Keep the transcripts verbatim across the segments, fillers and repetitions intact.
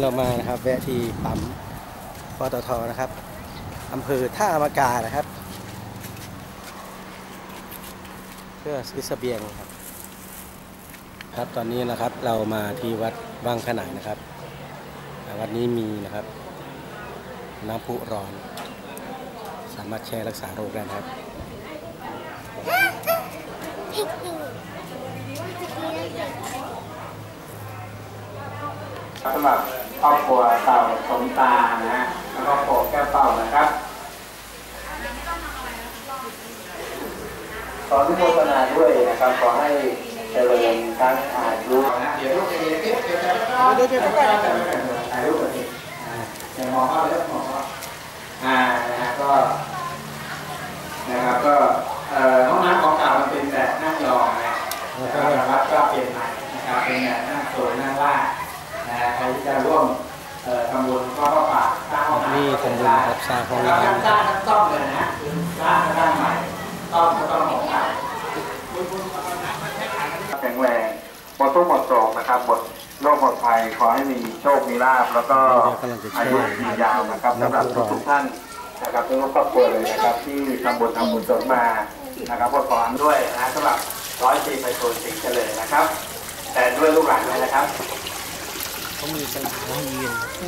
เรามานะครับแวะที่ปั๊มปตทนะครับอำเภอท่ามะกานะครับเพื่อซื้อเสบียงครับครับตอนนี้นะครับเรามาที่วัดบางขนายนะครับวัดนี้มีนะครับน้ำพุร้อนสามารถแช่รักษาโรคได้ครับสำหรับครอบครัวเต่าสมตานะฮะแล้วก็โปแก้วเต่านะครับขอที่โฆษณาด้วยนะครับขอให้เจริญทั้งอายุนะเดี๋ยวลูกจะมีเก็บเก็บเดี๋ยวเดี๋ยวเดี๋ยวถ่ายรูปกันดิอย่างมองเข้าแล้วมองเข้าอ่านะฮะก็นะครับก็ห้องน้ำของเก่ามันเป็นแบบนั่งยองนะแต่ว่าวัดก็เปลี่ยนใหม่นะครับเป็นแบบนั่งโซนนั่งล่างนะใครที่จะร่วมทำบุญก็ก็ฝากสร้างห้องน้ำนี่ทำบุญครับสร้างห้องน้ำสร้างสร้างต้องเลยนะสร้างสร้างใหม่ต้องต้องของเก่าแข็งแรงหมดทุกหมดโศกนะครับหมดโรคหมดภัยขอให้มีโชคมีลาภแล้วก็อายุยืนยาวนะครับสำหรับทุกท่านนะครับทุกครอบครัวเลยนะครับที่ทำบุญทำบุญสนมานะครับพวกขอด้วยนะสำหรับร้อยปีไปโซนสิงห์เฉลยนะครับแต่ด้วยลูกหลานเลยนะครับเขามีปัญหาให้ยืน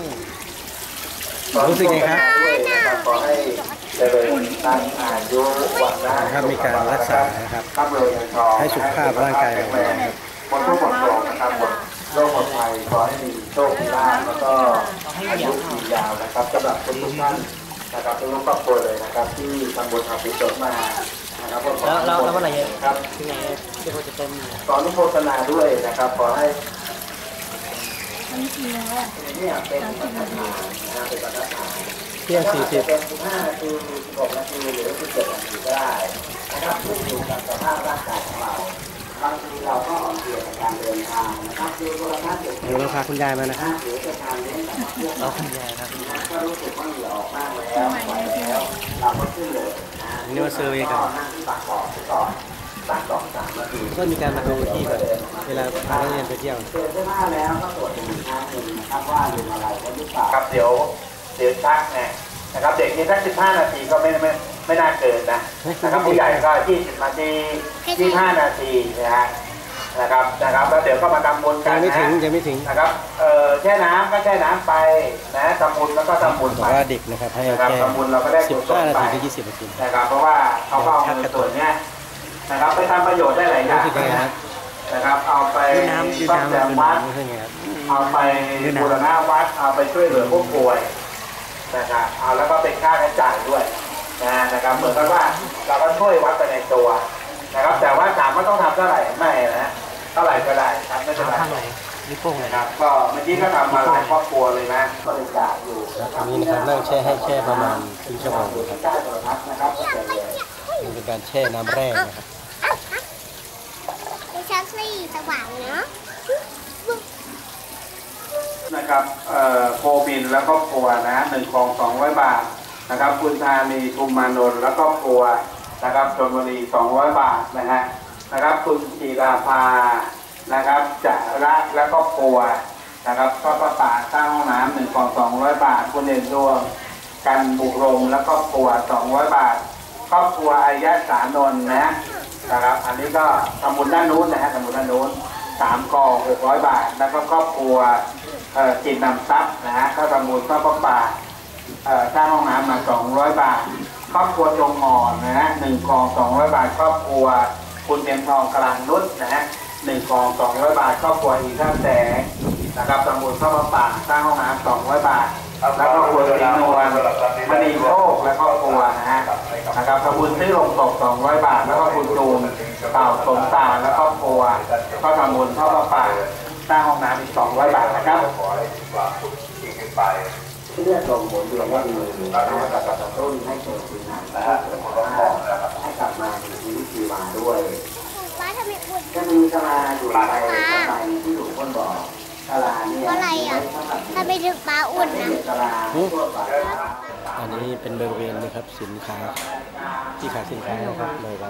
รู้สึกไงครับขอให้เจริญตั้งอายุวันนะครับมีการรักษานะครับให้สุขภาพร่างกายแข็งแรงหมดทุกหมดโศกนะครับหมดโรคหมดภัยขอให้มีโชคมีลาภแล้วก็อายุยืนยาวนะครับสำหรับทุกท่านนะครับทุกครอบครัวเลยนะครับที่ทำบุญทำบุญสนมานะครับแล้วแล้วแล้วอะไรครับที่ไหนที่เขาจะเต็มขออนุโมทนาด้วยนะครับขอให้เนี่ยเป็นปัญหาเป็นปัญหาเที่ยงสี่สิบเป็นสิบห้านาทีสิบหกนาทีหรือสิบเจ็ดนาทีก็ได้นะครับขึ้นอยู่กับสภาพร่างกายของเราบางทีเราก็อ่อนเพลียในการเดินทางนะครับดูโทรทัศน์เดี๋ยวเราพาคุณยายมานะครับหรือจะทานเลี้ยงกับพวกเราคุณยายครับก็รู้สึกว่าเหงื่อออกมากแล้วไหวแล้วเราก็ขึ้นเลยนะนี่ว่าเซอร์เวย์กันนั่งที่ปากบ่อก่อนปากบ่อสามนาทีก็มีการมาดูที่แบบเวลาพานักเรียนไปเที่ยวเจอเสื้อผ้าแล้วก็ตรวจอีกครั้งหนึ่งนะครับว่าลืมอะไรกันหรือเปล่าครับเดี๋ยวเดี๋ยวชักไงนะครับเด็กนี่สักสิบห้านาทีก็ไม่ไม่ไม่น่าเกินนะนะครับผู้ใหญ่ก็ยี่สิบนาทียี่สิบห้านาทีนะฮะนะครับนะครับแล้วเดี๋ยวก็มาทำบุญกันนะยังไม่ถึงยังไม่ถึงนะครับเอ่อแช่น้ำก็แช่น้ำไปนะทำบุญแล้วก็ทำบุญไปว่าเด็กนะครับให้แค่ทำบุญเราก็ได้สิบห้านาทีถึงยี่สิบนาทีนะครับเพราะว่าเขาเอาเงินส่วนนี้นะครับไปทำประโยชน์ได้หลายอย่างนะครับเอาไปซ่อมแซมวัดเอาไปบูรณะวัดเอาไปช่วยเหลือผู้ป่วยนะครับเอาแล้วก็เป็นค่าใช้จ่ายด้วยนะนะครับเหมือนกับว่าเราก็ช่วยวัดไปในตัวนะครับแต่ว่าถามว่าต้องทำเท่าไหร่ไม่นะเท่าไหร่ก็ได้ครับไม่เป็นไรนี่โป้งเลยครับก็เมื่อกี้ก็ทำมาหลายครอบครัวเลยนะบริจาคอยู่อันนี้นะครับนั่งแช่ให้แช่ประมาณครึ่งชั่วโมงครับนี่เป็นการแช่น้ำแร่นะครับดิฉันสีสว่างเนาะนะครับโคบินและครอบครัวนะหนึ่งกองสองร้อยบาทนะครับคุณธานีทุมมานนท์และครอบครัวนะครับชลบุรีสองร้อยบาทนะฮะนะครับคุณจีราภานะครับจะรักและครอบครัวนะครับก็ประปาสร้างห้องน้ำหนึ่งกองสองร้อยบาทคุณเด่นดวงกันบุกโรงและครอบครัวสองร้อยบาทครอบครัวอายะสานนท์นะนะครับอันนี้ก็ทำบุญด้านนู้นนะฮะทำบุญด้านนู้นสามกองหกร้อยบาทแล้วก็ครอบครัวเอ่อจิตนำทรัพย์นะฮะก็ทำบุญก็ประปาเอ่อสร้างห้องน้ำมาสองร้อยบาทครอบครัวจงหมอนนะฮะหนึ่งกองสองร้อยบาทครอบครัวคุณเทียมทองกลางนุชนะฮะหนึ่งกองสองร้อยบาทครอบครัวอีท่าแสงนะครับทำบุญข้าวป่าสร้างห้องน้ำสองร้อยบาทแล้วก็ครัวสีนวลมณีโชคและครอบครัวนะฮะนะครับทำบุญซื้อลงศพสองร้อยบาทแล้วก็คุณจูนเต่าสมตาและครอบครัวก็ทำบุญข้าวป่าสร้างห้องน้ำอีกสองร้อยบาทนะครับเลือดลมหมุนเวียนได้ดีนะครับกระตุ้นให้เกิดสิ่งนั้นให้กลับมามีชีวิตชีวาด้วยจะมีกะลาอยู่ในสมัยที่หลวงพ่อบอกกะลาเนี่ยอะไรอ่ะถ้าไปถึงปลาอุ่นนะอันนี้เป็นบริเวณนะครับสินค้าที่ขายสินค้านะครับในวัด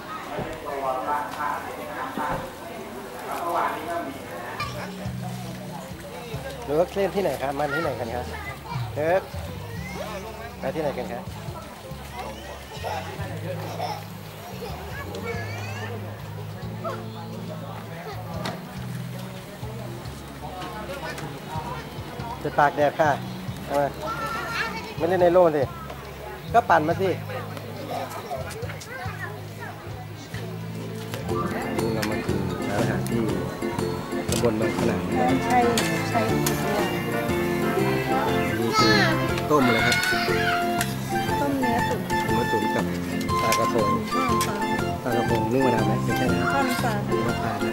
หรือว่าเล่นที่ไหนครับมันที่ไหนกันครับเอิร์กไปที่ไหนกันครับจะตากแดดค่ะทำไมไม่เล่นในโล่สิก็ปั่นมาสินี่เรามาถึงร้านอาหารที่ตำบลบางขนามนะครับใช่ใช่นี่คือต้มเลยครับต้มเนื้อตุ๋นมาตุ๋นกับปลากระพงข้าวปลาปลากระพงนึ่งมะนาวไหมไม่ใช่นะข้าวปลามะพร้าว